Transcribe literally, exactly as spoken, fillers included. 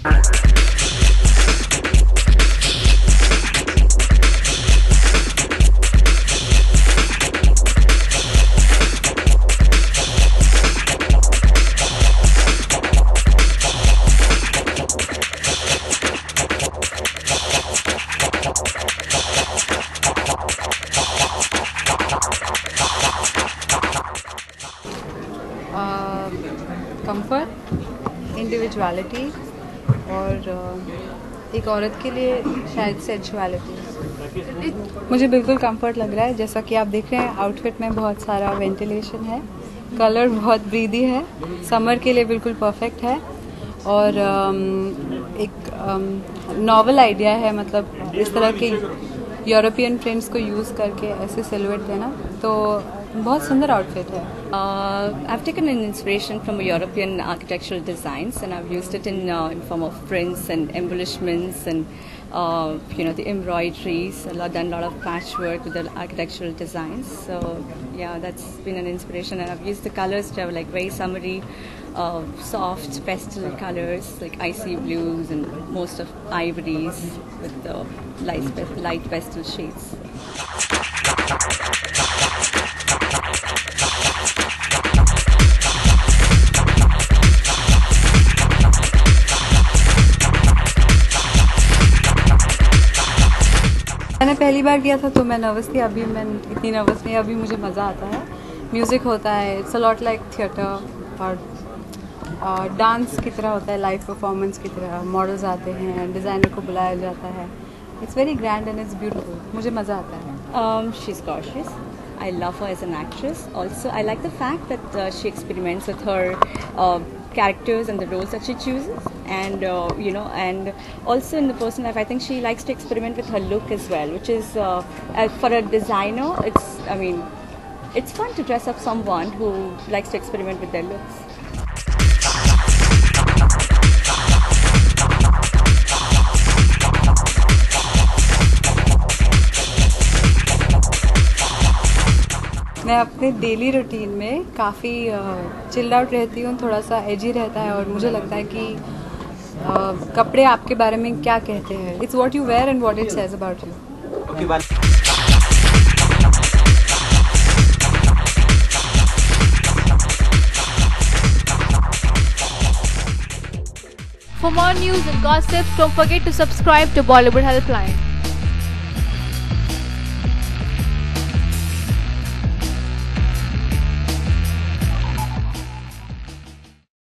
Comfort, individuality और uh, एक औरत के लिए शायद सेंसुअलिटी। मुझे बिल्कुल कंफर्ट लग रहा है। जैसा कि आप देख रहे हैं आउटफिट में बहुत सारा वेंटिलेशन है, कलर बहुत ब्रीदी है, समर के लिए बिल्कुल परफेक्ट है और um, एक नॉवल um, आइडिया है, मतलब इस तरह के यूरोपियन प्रिंट्स को यूज़ करके ऐसे सिलुएट देना, तो बहुत सुंदर आउटफिट है। uh, I've taken an inspiration from European architectural designs and I've used it in uh, in form of prints and embellishments and uh, you know the embroideries. A lot, done a lot of patchwork with the architectural designs. So yeah, that's been an inspiration, and I've used the colors to have like very summery, uh, soft pastel colors like icy blues and most of ivories with the light, light pastel shades. मैंने पहली बार किया था तो मैं nervous थी, अभी मैं इतनी नर्वस नहीं, अभी मुझे मज़ा आता है। म्यूज़िक होता है, it's a lot like theatre और डांस की तरह होता है, लाइव परफॉर्मेंस की तरह। मॉडल्स आते हैं, डिज़ाइनर को बुलाया जाता है, it's very grand and it's beautiful. मुझे मज़ा आता है। um, she's gorgeous. I love her as an actress. Also, I like the fact that uh, she experiments with her uh, characters and the roles that she chooses, and uh, you know, and also in the personal life, I think she likes to experiment with her look as well, which is uh, uh, for a designer, it's, I mean, it's fun to dress up someone who likes to experiment with their looks. मैं अपने daily routine में काफ़ी chilled out रहती हूँ, थोड़ा सा एजी रहता है और मुझे लगता है कि uh, कपड़े आपके बारे में क्या कहते हैं। It's what you wear and what it says about you. For more news and gossip, don't forget to subscribe to Bollywood Helpline.